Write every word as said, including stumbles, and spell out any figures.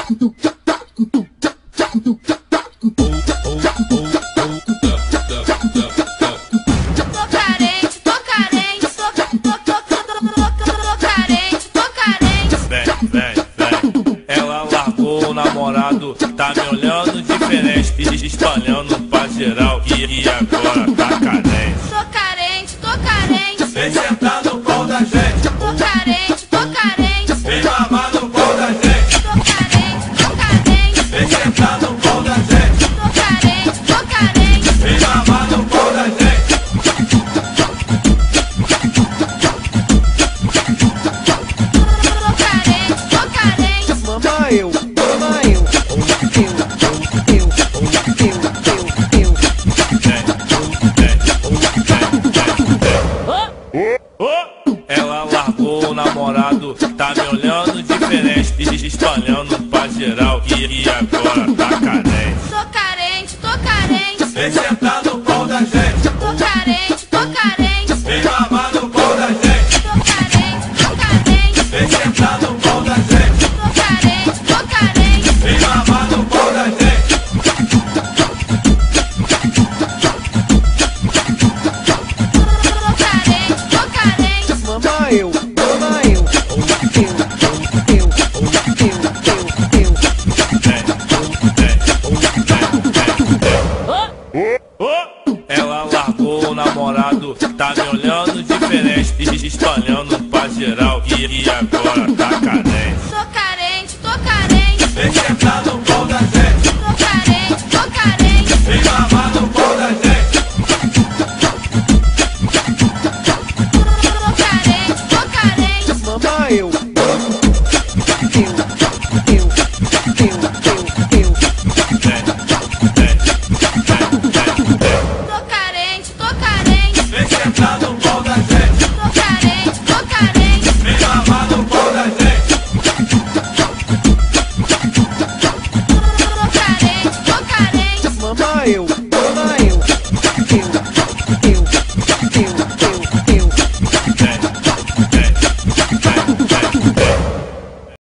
carente, tô carente, tô, tô, tô, tô, tô carente, tô carente. Vem, vem, vem. Ela largou o namorado, tá me olhando diferente, espalhando pra geral. E, e agora tá carente. Tô carente, tô carente. Vem sentar no pau da gente. Tô carente, tô carente. Vem mamar no pau da gente. Tô carente, tô carente. Vem sentar no pau da gente. Tô carente, tô carente. Vem mamar no pau da gente. Tô carente, tô carente. Mama eu, mama eu, eu, eu, eu, eu, eu, eu. Ela largou o namorado, tá me olhando diferente, espalhando pra geral. E, e agora tá carente.